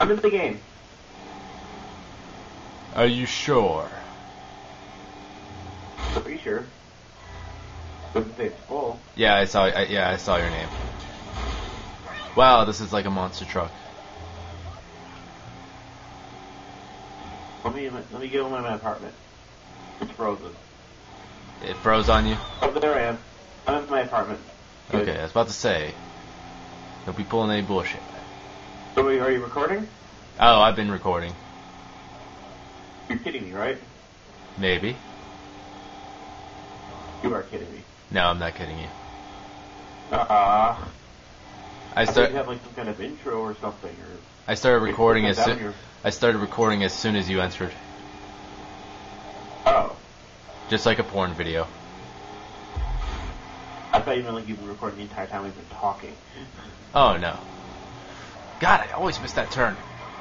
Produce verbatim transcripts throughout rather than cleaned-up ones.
I'm in the game. Are you sure? Pretty sure. Doesn't say it's full. Yeah, I saw. I, yeah, I saw your name. Wow, this is like a monster truck. Let me let me get in my apartment. It's frozen. It froze on you? Oh, there I am. I'm in my apartment. Good. Okay, I was about to say. Don't be pulling any bullshit. So, are you recording? Oh, I've been recording. You're kidding me, right? Maybe. You are kidding me. No, I'm not kidding you. Uh-uh. I I start. think you have like some kind of intro or something, or I started recording as down soon. your- I started recording as soon as you entered, Oh, just like a porn video. I thought you meant like you've been recording the entire time we've been talking. Oh no. God, I always miss that turn.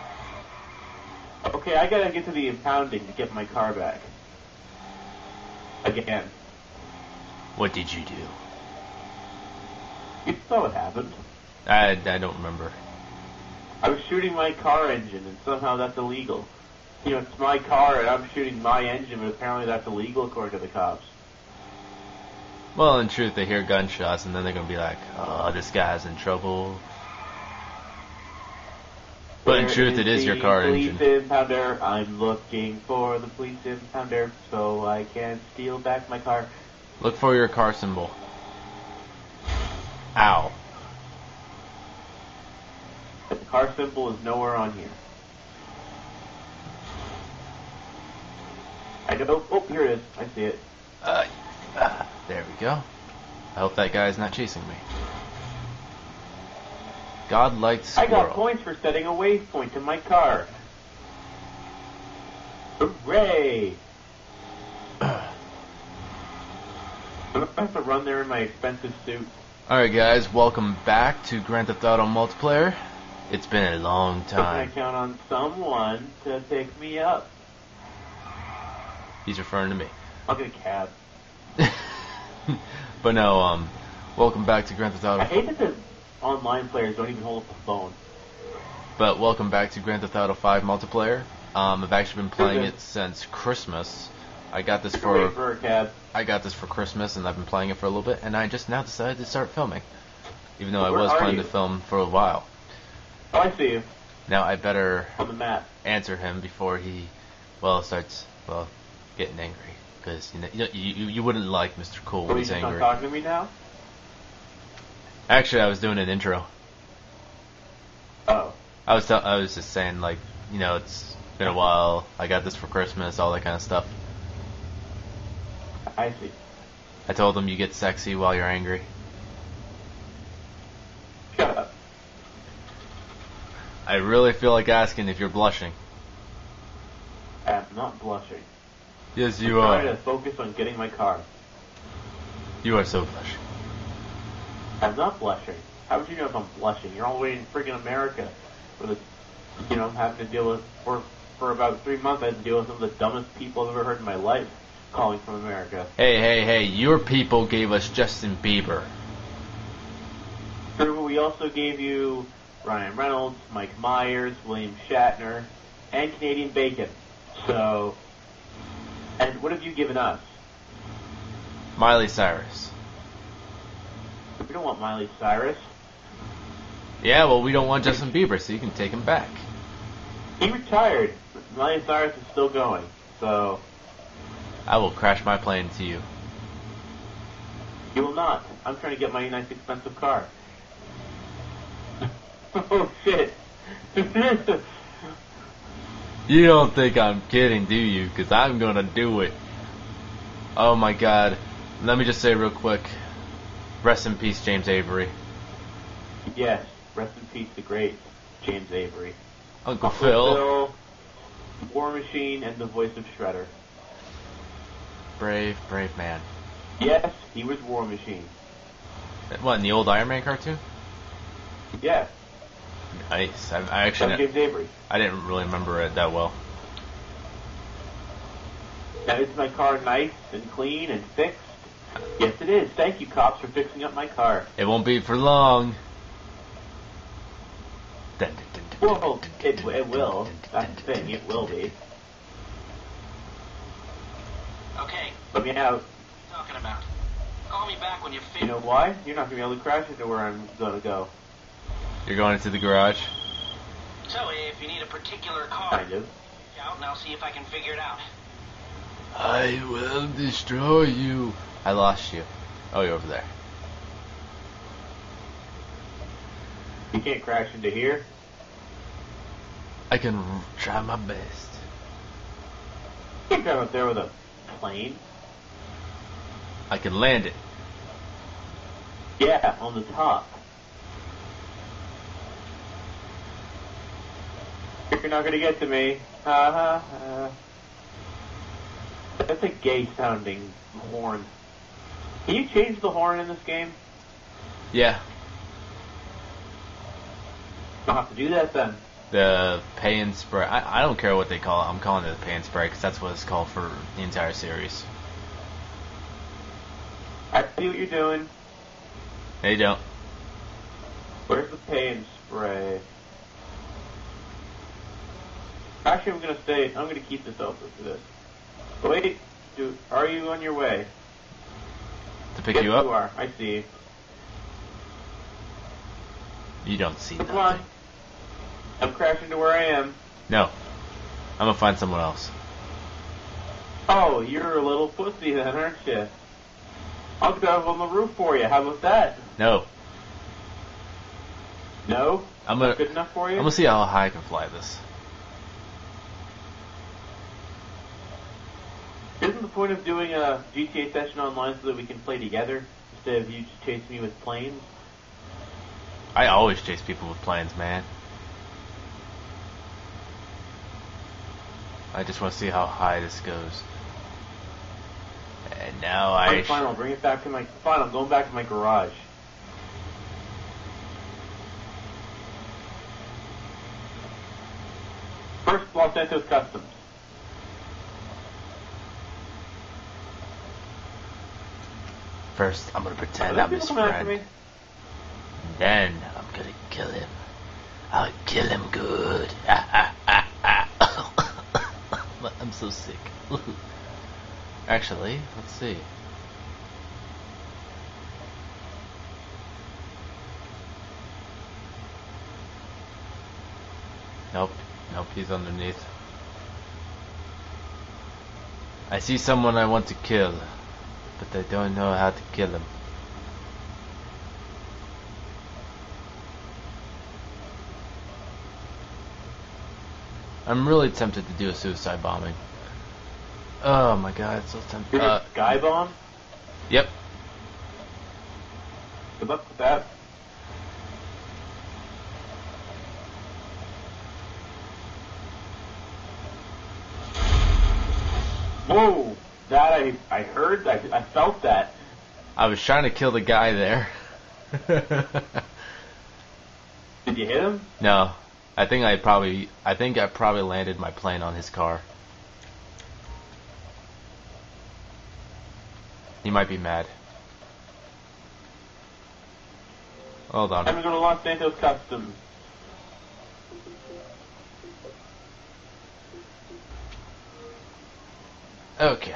Okay, I gotta get to the impounding to get my car back. Again. What did you do? You saw what happened. I I don't remember. I was shooting my car engine, and somehow that's illegal. You know, it's my car, and I'm shooting my engine, but apparently that's illegal according to the cops. Well, in truth, they hear gunshots, and then they're gonna be like, "Oh, this guy's in trouble." But in Where truth, it is your car police engine. Impounder. I'm looking for the police impounder so I can steal back my car. Look for your car symbol. Ow. The car symbol is nowhere on here. I know. Oh, here it is. I see it. Uh, uh, there we go. I hope that guy's not chasing me. Godlike I squirrel. got points for setting a waypoint to my car. Hooray! I'm gonna have to run there in my expensive suit. Alright guys, welcome back to Grand Theft Auto Multiplayer. It's been a long So can I time. count on someone to pick me up? He's referring to me. I'll get a cab. But no, um, welcome back to Grand Theft I Auto. hate that the online players don't even hold up the phone. But welcome back to Grand Theft Auto five Multiplayer. Um, I've actually been playing Okay. it since Christmas. I got this Wait for for a cab. I got this for Christmas, and I've been playing it for a little bit, and I just now decided to start filming, even though I Where was are planning you? to film for a while. Oh, I see you Now I better on the map. answer him before he, well, starts well getting angry, because you know you, you you wouldn't like Mister Cool So when you he's just not angry. talking to me now? Actually, I was doing an intro. Oh. I was tell- I was just saying, like, you know, it's been a while. I got this for Christmas, all that kind of stuff. I see. I told him you get sexy while you're angry. Shut up. I really feel like asking if you're blushing. I am not blushing. Yes, you I'm trying are. to focus on getting my car. You are so blushing. I'm not blushing. How would you know if I'm blushing? You're all the way in friggin' America. For the, you know, having to deal with, for, for about three months I had to deal with some of the dumbest people I've ever heard in my life calling from America. Hey, hey, hey! Your people gave us Justin Bieber. True, we also gave you Ryan Reynolds, Mike Myers, William Shatner, and Canadian Bacon. So, and what have you given us? Miley Cyrus. We don't want Miley Cyrus. Yeah, well, we don't want Justin Bieber, so you can take him back. He retired. But Miley Cyrus is still going. So, I will crash my plane to you. you will not. I'm trying to get my nice expensive car. Oh shit. You don't think I'm kidding, do you? Because I'm gonna do it. Oh my god. Let me just say real quick. Rest in peace, James Avery. Yes, rest in peace, the great James Avery. Uncle Uncle Phil. Phil, War Machine, and the voice of Shredder. Brave, brave man. Yes, he was War Machine. What, in the old Iron Man cartoon? Yes, Nice. I, I that's actually, James Avery. I didn't really remember it that well. Now, is my car nice and clean and fixed? Yes, it is. Thank you, cops, for fixing up my car. It won't be for long. Dun, dun, dun, dun, Well, it, it will. That's the thing, it will be. Okay, Let me out. what are you talking about? Call me back when you're You finished. know why? You're not going to be able to crash into where I'm going to go. You're going into the garage? So, if you need a particular car, Kind of. out and I'll see if I can figure it out. I will destroy you. I lost you. Oh, you're over there. You can't crash into here. I can r- try my best. You can't drive up there with a plane. I can land it. Yeah, on the top. You're not going to get to me. Ha ha ha. That's a gay sounding horn. Can you change the horn in this game? Yeah, I'll have to do that then. the pay and spray. I, I don't care what they call it. I'm calling it the pay and spray because that's what it's called for the entire series. I see what you're doing. They don't. Where's the pay and spray? Actually, I'm gonna stay. I'm gonna keep this open for this. Wait, dude, are you on your way? To pick Yes, you up? You are. I see. You don't see Come nothing. on. I'm crashing to where I am. No. I'm gonna find someone else. Oh, you're a little pussy then, aren't you? I'll drive on the roof for you. How about that? No. No? I'm gonna. Not good enough for you? I'm gonna see how high I can fly this. Isn't the point of doing a G T A session online so that we can play together instead of you just chasing me with planes? I always chase people with planes, man. I just want to see how high this goes. And now I. Alright, fine, I'll bring it back to my... Fine, I'm going back to my garage. First, Los Santos Customs. First, I'm gonna Are pretend those I'm his people coming after friend. me? Then I'm gonna kill him. I'll kill him good. Ah, ah, ah, ah. I'm so sick. Actually, let's see. Nope. Nope, he's underneath. I see someone I want to kill, but I don't know how to kill him. I'm really tempted to do a suicide bombing. Oh my god, it's so tempting. You're Uh, a sky bomb? yep. Good luck with that. Whoa! That I I heard, I, I felt that. I was trying to kill the guy there. Did you hit him? No. I think I probably I think I probably landed my plane on his car. He might be mad. Hold on. I'm gonna go to Los Santos Customs. Okay.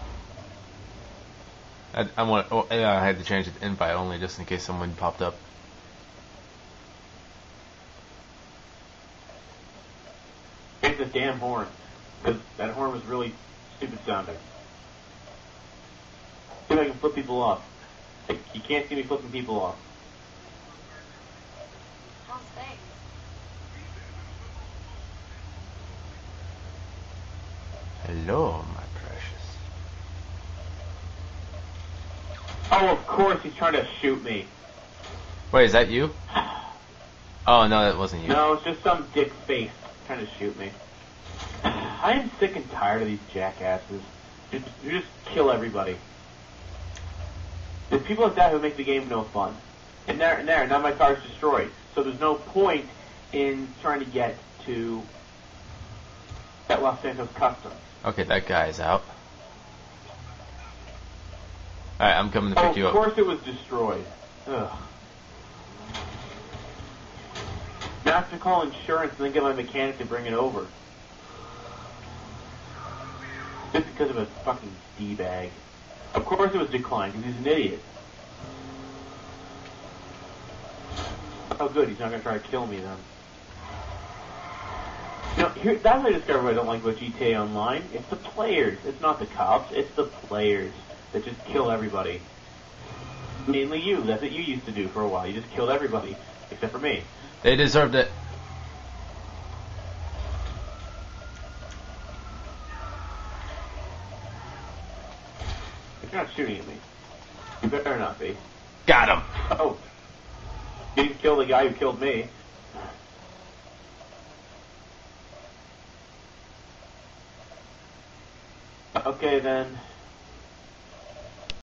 I, I want. Oh, yeah, I had to change it to invite only just in case someone popped up. Hit the damn horn. Because that horn was really stupid sounding. See if I can flip people off. Like, you can't see me flipping people off. How's things? Hello, my precious. Oh, of course he's trying to shoot me. Wait, is that you? Oh no, that wasn't you. No, it's just some dick face trying to shoot me. I am sick and tired of these jackasses. Just, you just kill everybody. There's people like that who make the game no fun. And there, and there, now my car's destroyed. So there's no point in trying to get to that Los Santos Customs. Okay, that guy's out. Alright, I'm coming to Oh, pick you of up. course it was destroyed. Ugh. No, I have to call insurance and then get my mechanic to bring it over. Just because of a fucking D-bag. Of course it was declined, because he's an idiot. Oh good, he's not going to try to kill me then. You know, here, that's what I discovered what I don't like about G T A Online. It's the players. It's not the cops. It's the players that just kill everybody. Mainly you. That's what you used to do for a while. You just killed everybody. Except for me. They deserved it. If you're not shooting at me, you better not be. Got him. Oh. You didn't kill the guy who killed me. Okay then.